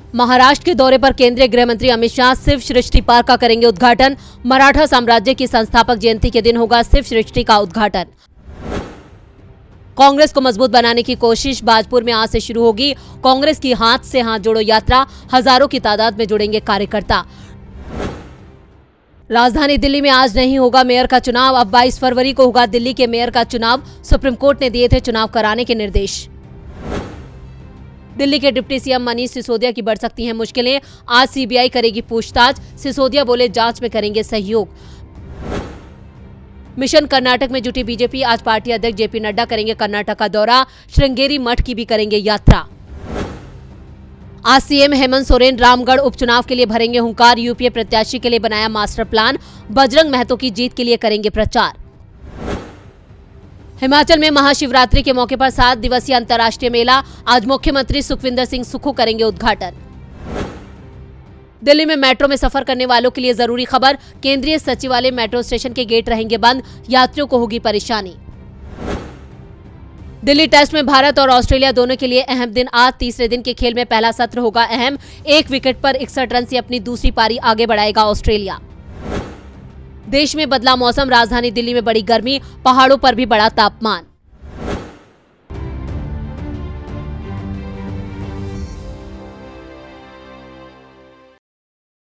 महाराष्ट्र के दौरे पर केंद्रीय गृह मंत्री अमित शाह शिव सृष्टि पार्क का करेंगे उद्घाटन। मराठा साम्राज्य की संस्थापक जयंती के दिन होगा शिव सृष्टि का उद्घाटन। कांग्रेस को मजबूत बनाने की कोशिश बाजपुर में आज से शुरू होगी। कांग्रेस की हाथ से हाथ जोड़ो यात्रा, हजारों की तादाद में जुड़ेंगे कार्यकर्ता। राजधानी दिल्ली में आज नहीं होगा मेयर का चुनाव। अब 22 फरवरी को होगा दिल्ली के मेयर का चुनाव। सुप्रीम कोर्ट ने दिए थे चुनाव कराने के निर्देश। दिल्ली के डिप्टी सीएम मनीष सिसोदिया की बढ़ सकती हैं मुश्किलें। आज सीबीआई करेगी पूछताछ। सिसोदिया बोले जांच में करेंगे सहयोग। मिशन कर्नाटक में जुटी बीजेपी। आज पार्टी अध्यक्ष जेपी नड्डा करेंगे कर्नाटक का दौरा। श्रृंगेरी मठ की भी करेंगे यात्रा। आज सीएम हेमंत सोरेन रामगढ़ उपचुनाव के लिए भरेंगे हुंकार। यूपीए प्रत्याशी के लिए बनाया मास्टर प्लान। बजरंग महतो की जीत के लिए करेंगे प्रचार। हिमाचल में महाशिवरात्रि के मौके पर 7 दिवसीय अंतर्राष्ट्रीय मेला। आज मुख्यमंत्री सुखविंदर सिंह सुक्खू करेंगे उद्घाटन। दिल्ली में मेट्रो में सफर करने वालों के लिए जरूरी खबर। केंद्रीय सचिवालय मेट्रो स्टेशन के गेट रहेंगे बंद। यात्रियों को होगी परेशानी। दिल्ली टेस्ट में भारत और ऑस्ट्रेलिया दोनों के लिए अहम दिन। आज तीसरे दिन के खेल में पहला सत्र होगा अहम। 1 विकेट पर 61 रन से अपनी दूसरी पारी आगे बढ़ाएगा ऑस्ट्रेलिया। देश में बदला मौसम। राजधानी दिल्ली में बढ़ी गर्मी, पहाड़ों पर भी बढ़ा तापमान।